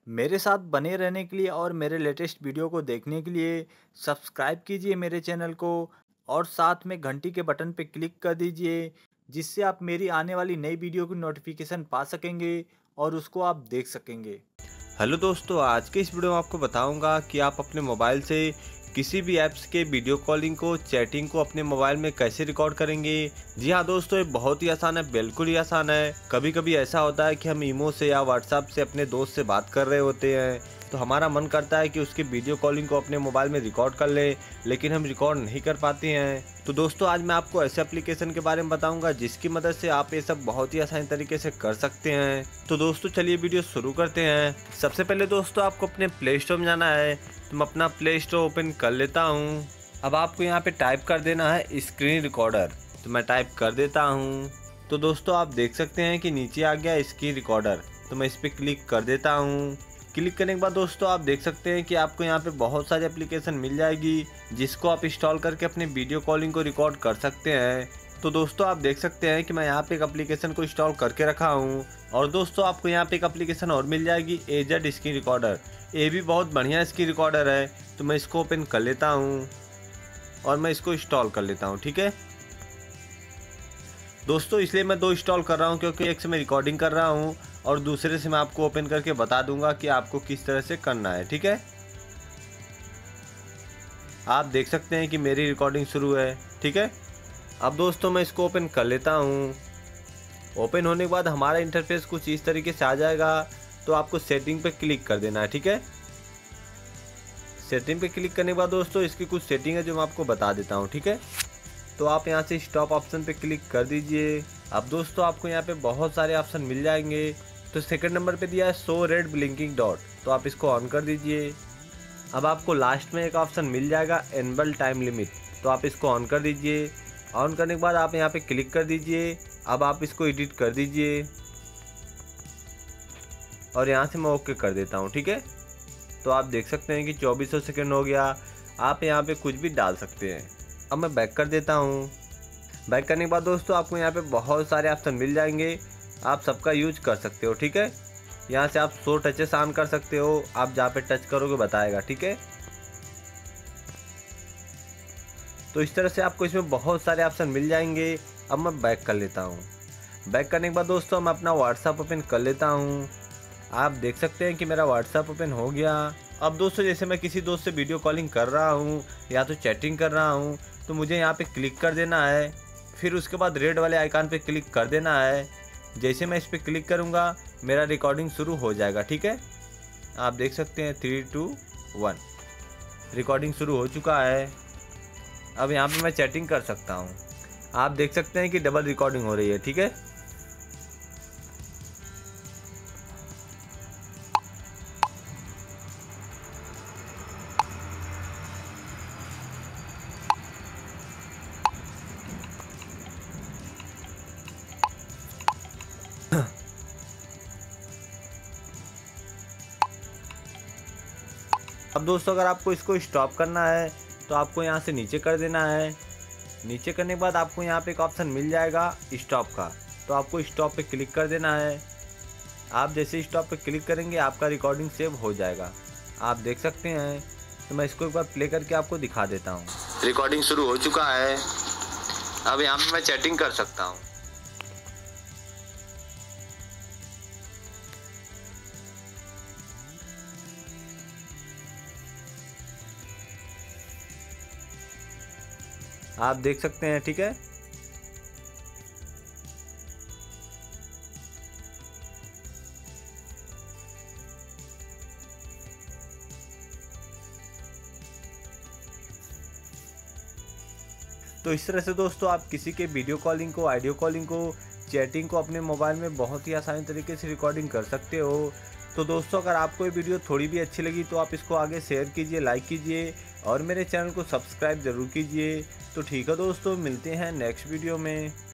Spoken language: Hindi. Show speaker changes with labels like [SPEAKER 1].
[SPEAKER 1] मेरे साथ बने रहने के लिए और मेरे लेटेस्ट वीडियो को देखने के लिए सब्सक्राइब कीजिए मेरे चैनल को और साथ में घंटी के बटन पे क्लिक कर दीजिए, जिससे आप मेरी आने वाली नई वीडियो की नोटिफिकेशन पा सकेंगे और उसको आप देख सकेंगे।
[SPEAKER 2] हेलो दोस्तों, आज के इस वीडियो में आपको बताऊंगा कि आप अपने मोबाइल से किसी भी ऐप्स के वीडियो कॉलिंग को, चैटिंग को अपने मोबाइल में कैसे रिकॉर्ड करेंगे। जी हाँ दोस्तों, ये बहुत ही आसान है, बिल्कुल ही आसान है। कभी कभी ऐसा होता है कि हम ईमो से या व्हाट्सएप से अपने दोस्त से बात कर रहे होते हैं, तो हमारा मन करता है कि उसके वीडियो कॉलिंग को अपने मोबाइल में रिकॉर्ड कर ले, लेकिन हम रिकॉर्ड नहीं कर पाते हैं। तो दोस्तों, आज मैं आपको ऐसे एप्लीकेशन के बारे में बताऊंगा जिसकी मदद से आप ये सब बहुत ही आसान तरीके से कर सकते हैं। तो दोस्तों, चलिए वीडियो शुरू करते हैं। सबसे पहले दोस्तों, आपको अपने प्ले स्टोर में जाना है। तो मैं अपना प्ले स्टोर ओपन कर लेता हूँ। अब आपको यहाँ पे टाइप कर देना है स्क्रीन रिकॉर्डर। तो मैं टाइप कर देता हूँ। तो दोस्तों, आप देख सकते हैं कि नीचे आ गया स्क्रीन रिकॉर्डर। तो मैं इस पर क्लिक कर देता हूँ। क्लिक करने के बाद दोस्तों, आप देख सकते हैं कि आपको यहाँ पे बहुत सारी एप्लीकेशन मिल जाएगी जिसको आप इंस्टॉल करके अपनी वीडियो कॉलिंग को रिकॉर्ड कर सकते हैं। तो दोस्तों, आप देख सकते हैं कि मैं यहाँ पे एक एप्लीकेशन को इंस्टॉल करके रखा हूँ। और दोस्तों, आपको यहाँ पे एक एप्लीकेशन और मिल जाएगी, एजेड स्क्रीन रिकॉर्डर। ये भी बहुत बढ़िया स्क्रीन रिकॉर्डर है। तो मैं इसको ओपन कर लेता हूँ और मैं इसको इंस्टॉल कर लेता हूँ। ठीक है दोस्तों, इसलिए मैं दो इंस्टॉल कर रहा हूँ क्योंकि एक से मैं रिकॉर्डिंग कर रहा हूँ और दूसरे से मैं आपको ओपन करके बता दूंगा कि आपको किस तरह से करना है। ठीक है, आप देख सकते हैं कि मेरी रिकॉर्डिंग शुरू है। ठीक है, अब दोस्तों मैं इसको ओपन कर लेता हूँ। ओपन होने के बाद हमारा इंटरफेस कुछ इस तरीके से आ जाएगा। तो आपको सेटिंग पे क्लिक कर देना है। ठीक है, सेटिंग पे क्लिक करने के बाद दोस्तों, इसकी कुछ सेटिंग है जो मैं आपको बता देता हूँ। ठीक है, तो आप यहाँ से स्टॉप ऑप्शन पे क्लिक कर दीजिए। अब दोस्तों, आपको यहाँ पे बहुत सारे ऑप्शन मिल जाएंगे। तो सेकंड नंबर पे दिया है शो रेड ब्लिंकिंग डॉट, तो आप इसको ऑन कर दीजिए। अब आपको लास्ट में एक ऑप्शन मिल जाएगा एनेबल टाइम लिमिट, तो आप इसको ऑन कर दीजिए। ऑन करने के बाद आप यहाँ पे क्लिक कर दीजिए। अब आप इसको एडिट कर दीजिए और यहाँ से मैं ओके कर देता हूँ। ठीक है, तो आप देख सकते हैं कि 2400 सेकेंड हो गया। आप यहाँ पे कुछ भी डाल सकते हैं। अब मैं बैक कर देता हूँ। बैक करने के बाद दोस्तों, आपको यहाँ पे बहुत सारे ऑप्शन मिल जाएंगे, आप सबका यूज कर सकते हो। ठीक है, यहाँ से आप 100 टचेस ऑन कर सकते हो। आप जहाँ पे टच करोगे बताएगा। ठीक है, तो इस तरह से आपको इसमें बहुत सारे ऑप्शन मिल जाएंगे। अब मैं बैक कर लेता हूँ। बैक करने के बाद दोस्तों, मैं अपना व्हाट्सएप ओपन कर लेता हूँ। आप देख सकते हैं कि मेरा व्हाट्सएप ओपन हो गया। अब दोस्तों, जैसे मैं किसी दोस्त से वीडियो कॉलिंग कर रहा हूँ या तो चैटिंग कर रहा हूँ, तो मुझे यहाँ पे क्लिक कर देना है। फिर उसके बाद रेड वाले आइकन पे क्लिक कर देना है। जैसे मैं इस पर क्लिक करूँगा, मेरा रिकॉर्डिंग शुरू हो जाएगा। ठीक है, आप देख सकते हैं 3, 2, 1 रिकॉर्डिंग शुरू हो चुका है। अब यहाँ पे मैं चैटिंग कर सकता हूँ। आप देख सकते हैं कि डबल रिकॉर्डिंग हो रही है। ठीक है, अब दोस्तों, अगर आपको इसको स्टॉप करना है तो आपको यहाँ से नीचे कर देना है। नीचे करने के बाद आपको यहाँ पे एक ऑप्शन मिल जाएगा स्टॉप का, तो आपको स्टॉप पे क्लिक कर देना है। आप जैसे स्टॉप पे क्लिक करेंगे, आपका रिकॉर्डिंग सेव हो जाएगा। आप देख सकते हैं। तो मैं इसको एक बार प्ले करके आपको दिखा देता हूँ। रिकॉर्डिंग शुरू हो चुका है। अब यहाँ पे मैं चैटिंग कर सकता हूँ। आप देख सकते हैं। ठीक है, तो इस तरह से दोस्तों, आप किसी के वीडियो कॉलिंग को, ऑडियो कॉलिंग को, चैटिंग को अपने मोबाइल में बहुत ही आसानी तरीके से रिकॉर्डिंग कर सकते हो। तो दोस्तों, अगर आपको ये वीडियो थोड़ी भी अच्छी लगी तो आप इसको आगे शेयर कीजिए, लाइक कीजिए और मेरे चैनल को सब्सक्राइब ज़रूर कीजिए। तो ठीक है दोस्तों, मिलते हैं नेक्स्ट वीडियो में।